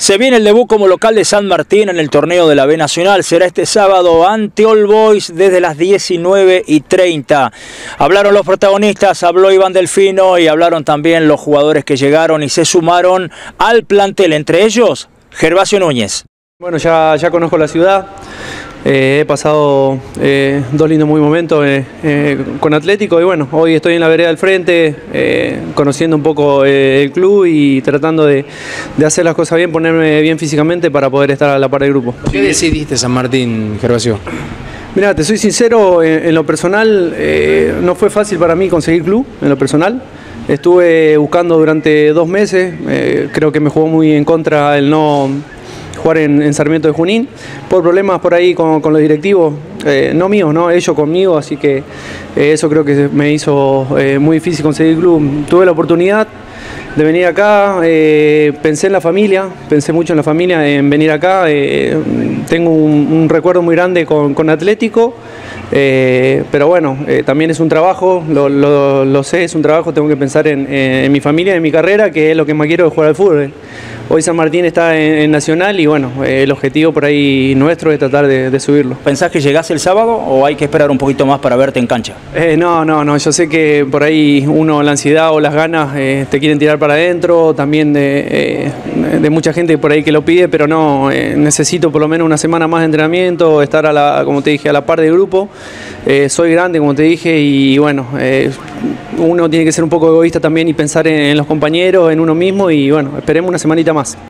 Se viene el debut como local de San Martín en el torneo de la B Nacional. Será este sábado ante All Boys desde las 19:30. Hablaron los protagonistas, habló Iván Delfino y hablaron también los jugadores que llegaron y se sumaron al plantel, entre ellos Gervasio Núñez. Bueno, ya conozco la ciudad. He pasado dos lindos muy momentos con Atlético y bueno, hoy estoy en la vereda del frente, conociendo un poco el club y tratando de hacer las cosas bien, ponerme bien físicamente para poder estar a la par del grupo. ¿Qué decidiste, San Martín, Gervasio? Mira, te soy sincero, en lo personal no fue fácil para mí conseguir club, en lo personal. Estuve buscando durante 2 meses, creo que me jugó muy en contra el no jugar en Sarmiento de Junín, por problemas por ahí con los directivos, no míos, no, ellos conmigo, así que eso creo que me hizo muy difícil conseguir club. Tuve la oportunidad de venir acá, pensé en la familia, pensé mucho en la familia, en venir acá, tengo un recuerdo muy grande con Atlético, pero bueno, también es un trabajo, lo sé, es un trabajo, tengo que pensar en mi familia, en mi carrera, que es lo que más quiero, es jugar al fútbol. Hoy San Martín está en Nacional y bueno, el objetivo por ahí nuestro es tratar de subirlo. ¿Pensás que llegás el sábado o hay que esperar un poquito más para verte en cancha? No, yo sé que por ahí la ansiedad o las ganas te quieren tirar para adentro, también de mucha gente por ahí que lo pide, pero no, necesito por lo menos una semana más de entrenamiento, estar como te dije, a la par del grupo. Soy grande, como te dije, y bueno, uno tiene que ser un poco egoísta también y pensar en los compañeros, en uno mismo y bueno, esperemos una semanita más.